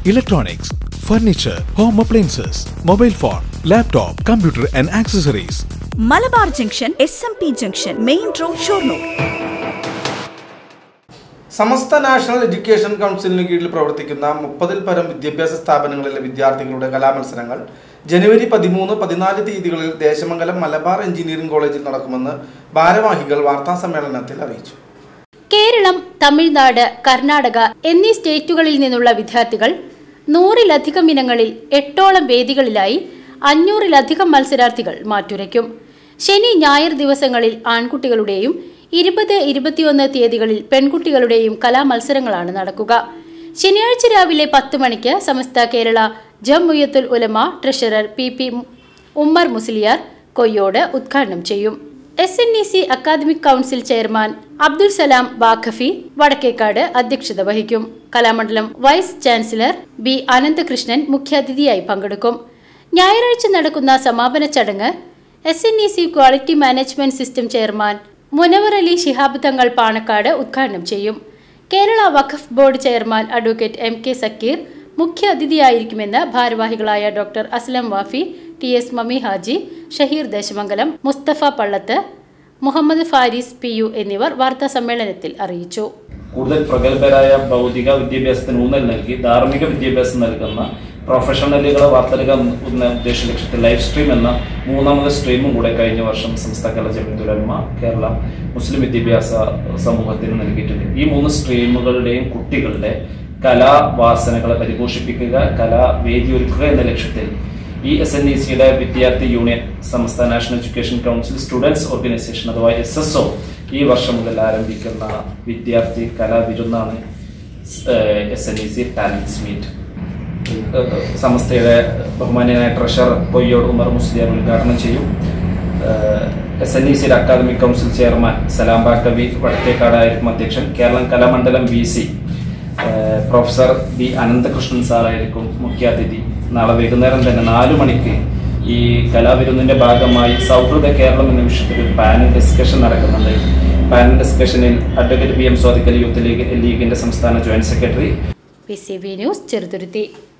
electronics, furniture, home appliances, mobile phone, laptop, computer and accessories. Malabar Junction, SMP Junction, Main Road, Shornur. Samastha national education കൗൺസിലിന് കീഴിൽ പ്രവർത്തിക്കുന്ന 30-ൽ പരം വിദ്യാഭ്യാസ സ്ഥാപനങ്ങളിലെ വിദ്യാർത്ഥികളുടെ കലാമത്സരങ്ങൾ ജനുവരി 13-14 തീയതികളിൽ ദേശമംഗലം മലബാർ എഞ്ചിനീയറിംഗ് കോളേജിൽ നടക്കുമെന്ന് ഭാരവാഹികൾ വാർത്താസമ്മേളനത്തിൽ അറിയിച്ചു. കേരളം, തമിഴ്നാട്, കർണാടക എന്നീ സ്റ്റേറ്റുകളിൽ നിന്നുള്ള വിദ്യാർത്ഥികൾ 100-ലധികം ഇനങ്ങളിൽ 8ഓളം വേദികളിലായി 500-ലധികം മത്സരാർത്ഥികൾ മാറ്റുരയ്ക്കും. ശനി, ഞായർ ദിവസങ്ങളിൽ ആൺകുട്ടികളുടെയും 20-21 തീയതികളിൽ പെൺകുട്ടികളുടെയും കലാമത്സരങ്ങളാണ് നടക്കുക. ശനിയാഴ്ച രാവിലെ 10 മണിക്ക് സമസ്ത കേരള ജംഇയ്യത്തുൽ ഉലമ ട്രഷറർ PP ഉമ്മർ മുസ്ലിയാർ കൊയ്യോട് ഉദ്ഘാടനം ചെയ്യും. SNEC academic council chairman Abdul Salam Vakhafi Vadakkekad അധ്യക്ഷത വഹിക്കും. Kalamandalam vice chancellor B. Ananthakrishnan മുഖ്യാതിഥിയായി പങ്കെടുക്കും. ഞായറാഴ്ച നടക്കുന്ന സമാപന ചടങ്ങ് SNEC quality management system chairman Munavvar Ali Shihab Thangal Panakkad ഉദ്ഘാടനം ചെയ്യും. Kerala Waqf board chairman advocate MK Zakir മുഖ്യ അതിഥിയായിരിക്കുമെന്ന് ഭാരവാഹികളായ doctor Aslam Wafy, TS Mami Haji, Shaheer Deshamangalam, Mustafa Pallath, Muhammad Faris PU എന്നിവർ വാർത്താ സമ്മേളനത്തിൽ അറിയിച്ചു. കൂടുതൽ പ്രഗത്ഭരായ ഭൗതിക വിദ്യാഭ്യാസത്തിന് ഊന്നൽ നൽകി ധാർമ്മിക വിദ്യാഭ്യാസം നൽകുന്ന പ്രൊഫഷണലുകളെ വാർത്തെടുക്കാൻ ഉദ്ദേശ ലക്ഷ്യത്തിൽ ലൈവ് സ്ട്രീം എന്ന 3ാമത് സ്ട്രീമും കൂടെ കഴിഞ്ഞ വർഷം സമസ്ത കേരള ജംഇയ്യത്തുൽ ഉലമ കേരള മുസ്ലിം വിദ്യാഭ്യാസ സമൂഹത്തിന് നൽകിയിട്ടുണ്ട്. ഈ 3 സ്ട്രീമുകളുടെയും കുട്ടികളുടെ കലാവാസനകളെ പരിപോഷിപ്പിക്കുക, കലാവേദിയൊരുക്കുക എന്ന ലക്ഷ്യത്തിൽ ഈ SNECയുടെ വിദ്യാർത്ഥി union, Samastha national education council students organization അഥവാ SSO ഈ വർഷം മുതൽ ആരംഭിക്കുന്ന വിദ്യാർത്ഥി കലാവിരുന്നാണ് SNEC ടാലൻസ് മീറ്റ്. സമസ്തയുടെ ബഹുമാന്യനായ ട്രഷറർ കൊയ്യോട് ഉമർ മുസ്ലിയാർ ഉദ്ഘാടനം ചെയ്യും. SNECയുടെ academic council chairman Salam Baqavi വടക്കേക്കാടായിരിക്കും അധ്യക്ഷൻ. Keralam Kalamandalam VC professor B. Ananthakrishnan സാറായിരിക്കും മുഖ്യാതിഥി. നാളെ വൈകുന്നേരം തന്നെ 4 മണിക്ക് ഈ കലാവിരുന്നിന്റെ ഭാഗമായി സൗഹൃദ കേരളം എന്ന വിഷയത്തിൽ ഒരു പാനൽ ഡിസ്കഷൻ നടക്കുന്നുണ്ട്. പാനൽ ഡിസ്കഷനിൽ അഡ്വക്കേറ്റ് PM സ്വാദിഖ് യൂത്ത് ലീഗിന്റെ സംസ്ഥാന joint secretary. PCB news Cheruthuruthy.